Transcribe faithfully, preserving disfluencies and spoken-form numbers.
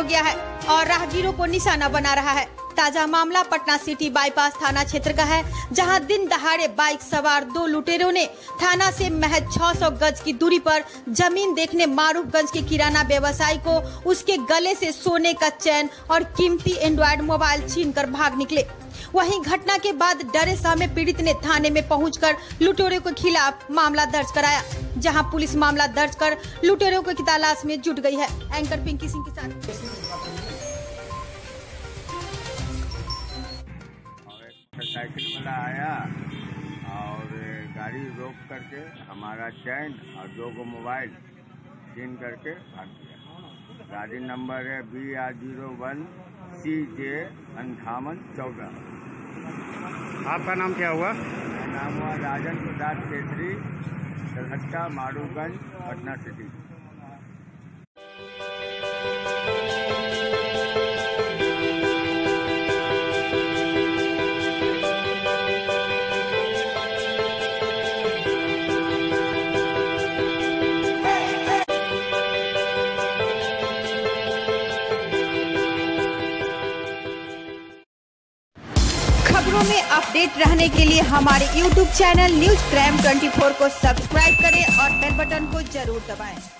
गया है और राहगीरों को निशाना बना रहा है। ताजा मामला पटना सिटी बाईपास थाना क्षेत्र का है, जहां दिन दहाड़े बाइक सवार दो लुटेरों ने थाना से महज छह सौ गज की दूरी पर जमीन देखने मारूफगंज के किराना व्यवसायी को उसके गले से सोने का चैन और कीमती एंड्रॉइड मोबाइल छीनकर भाग निकले। वहीं घटना के बाद डरे सहमे पीड़ित ने थाने में पहुंचकर लुटेरों के खिलाफ मामला दर्ज कराया, जहां पुलिस मामला दर्ज कर लुटेरों की तलाश में जुट गई है। एंकर पिंकी सिंह के साथ साइकिल वाला आया और गाड़ी रोक करके हमारा चैन और दो गो मोबाइल छीन करके भाग गया। गाड़ी नंबर है B R zero one C J अंठावन चौदह। आपका नाम क्या हुआ? मेरा नाम हुआ राजन प्रसाद केसरी, कलहट्टा मारूगंज, पटना सिटी। खबरों में अपडेट रहने के लिए हमारे यूट्यूब चैनल न्यूज क्राइम चौबीस को सब्सक्राइब करें और बेल बटन को जरूर दबाएं।